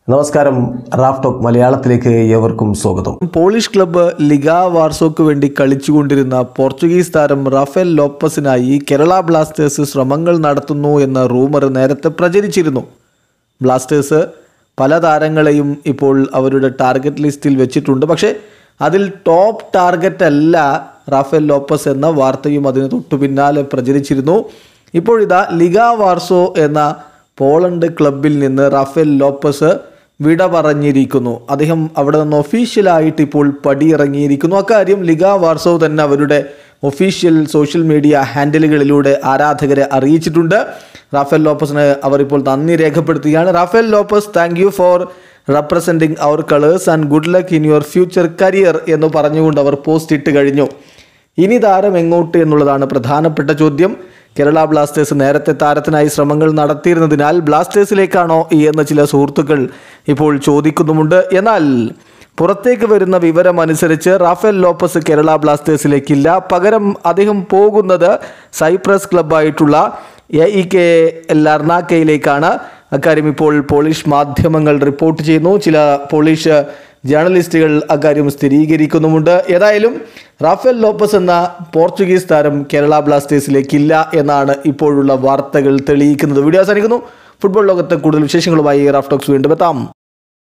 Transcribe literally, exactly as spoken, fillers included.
നമസ്കാരം, Raf talk മലയാളത്തിലേക്ക് ഏവർക്കും സ്വാഗതം. പോളിഷ് ക്ലബ്ബ് ലിഗ വാർസോക്ക് വേണ്ടി കളിച്ചുകൊണ്ടിരുന്ന പോർച്ചുഗീസ് താരം റാഫേൽ ലോപ്പസിനായി കേരള ബ്ലാസ്റ്റേഴ്സ് ശ്രമങ്ങൾ നടത്തുന്നു എന്ന റൂമർ നേരത്തെ പ്രചരിച്ചിരുന്നു. ബ്ലാസ്റ്റേഴ്സ് പല താരങ്ങളെയും ഇപ്പോൾ അവരുടെ ടാർഗറ്റ് ലിസ്റ്റിൽ വെച്ചിട്ടുണ്ട്. പക്ഷേ അതിൽ ടോപ്പ് ടാർഗറ്റ് അല്ല റാഫേൽ ലോപ്പസ് എന്ന വാർത്തയും അതിന് തൊട്ടു പിന്നാലെ പ്രചരിച്ചിരുന്നു. ഇപ്പോഴിതാ ലിഗ വാർസോ എന്ന പോളണ്ട് ക്ലബിൽ നിന്ന് റാഫേൽ ലോപ്പസ് വിട പറഞ്ഞിരിക്കുന്നു. അദ്ദേഹം അവിടെ നിന്ന് ഒഫീഷ്യലായിട്ട് ഇപ്പോൾ പടിയിറങ്ങിയിരിക്കുന്നു. അക്കാര്യം ലിഗ വാർസോ തന്നെ അവരുടെ ഒഫീഷ്യൽ സോഷ്യൽ മീഡിയ ഹാൻഡിലുകളിലൂടെ ആരാധകരെ അറിയിച്ചിട്ടുണ്ട്. റാഫേൽ ലോപ്പസിന് അവർ ഇപ്പോൾ നന്ദി രേഖപ്പെടുത്തുകയാണ്. Rafael Lopes, thank you for representing our colours and good luck in your future career എന്ന് പറഞ്ഞുകൊണ്ട് അവർ പോസ്റ്റ് ഇട്ട് കഴിഞ്ഞു. ഇനി താരം എങ്ങോട്ട് എന്നുള്ളതാണ് പ്രധാനപ്പെട്ട ചോദ്യം. കേരള ബ്ലാസ്റ്റേഴ്സ് നേരത്തെ താരത്തിനായി ശ്രമങ്ങൾ നടത്തിയിരുന്നതിനാൽ ബ്ലാസ്റ്റേഴ്സിലേക്കാണോ എന്ന് ചില സുഹൃത്തുക്കൾ ഇപ്പോൾ ചോദിക്കുന്നുമുണ്ട്. എന്നാൽ പുറത്തേക്ക് വരുന്ന വിവരം അനുസരിച്ച് റാഫേൽ ലോപ്പസ് കേരള ബ്ലാസ്റ്റേഴ്സിലേക്കില്ല. പകരം അദ്ദേഹം പോകുന്നത് സൈപ്രസ് ക്ലബ്ബായിട്ടുള്ള എ ഇ കെ ലർണാക്കയിലേക്കാണ്. അക്കാര്യം ഇപ്പോൾ പോളിഷ് മാധ്യമങ്ങൾ റിപ്പോർട്ട് ചെയ്യുന്നു. ചില പോളിഷ് ജേർണലിസ്റ്റുകൾ അക്കാര്യം സ്ഥിരീകരിക്കുന്നുമുണ്ട്. ഏതായാലും റാഫേൽ ലോപ്പസ് എന്ന പോർച്ചുഗീസ് താരം കേരള ബ്ലാസ്റ്റേഴ്സിലേക്കില്ല എന്നാണ് ഇപ്പോഴുള്ള വാർത്തകൾ തെളിയിക്കുന്നത്. വീഡിയോ അവസാനിക്കുന്നു. ഫുട്ബോൾ ലോകത്തെ കൂടുതൽ വിശേഷങ്ങളുമായി റാഫ് ടോക്സ് വീണ്ടും എത്താം.